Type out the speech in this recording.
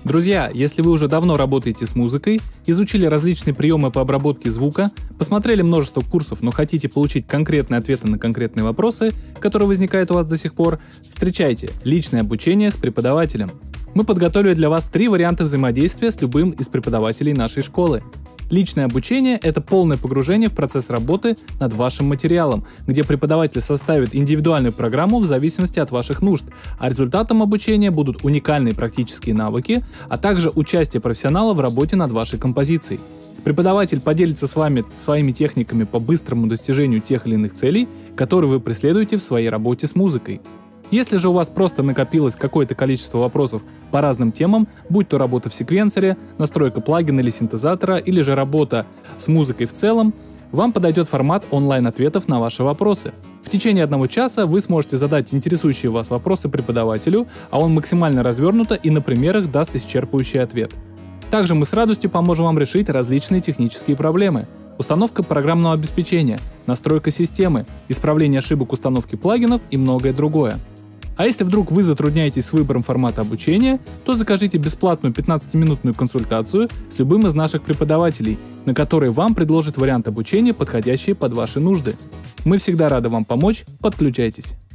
Друзья, если вы уже давно работаете с музыкой, изучили различные приемы по обработке звука, посмотрели множество курсов, но хотите получить конкретные ответы на конкретные вопросы, которые возникают у вас до сих пор, встречайте личное обучение с преподавателем. Мы подготовили для вас 3 варианта взаимодействия с любым из преподавателей нашей школы. Личное обучение – это полное погружение в процесс работы над вашим материалом, где преподаватель составит индивидуальную программу в зависимости от ваших нужд, а результатом обучения будут уникальные практические навыки, а также участие профессионала в работе над вашей композицией. Преподаватель поделится с вами своими техниками по быстрому достижению тех или иных целей, которые вы преследуете в своей работе с музыкой. Если же у вас просто накопилось какое-то количество вопросов по разным темам, будь то работа в секвенсоре, настройка плагина или синтезатора, или же работа с музыкой в целом, вам подойдет формат онлайн-ответов на ваши вопросы. В течение 1 часа вы сможете задать интересующие вас вопросы преподавателю, а он максимально развернуто и на примерах даст исчерпывающий ответ. Также мы с радостью поможем вам решить различные технические проблемы. Установка программного обеспечения, настройка системы, исправление ошибок установки плагинов и многое другое. А если вдруг вы затрудняетесь с выбором формата обучения, то закажите бесплатную 15-минутную консультацию с любым из наших преподавателей, на которой вам предложат вариант обучения, подходящий под ваши нужды. Мы всегда рады вам помочь, подключайтесь.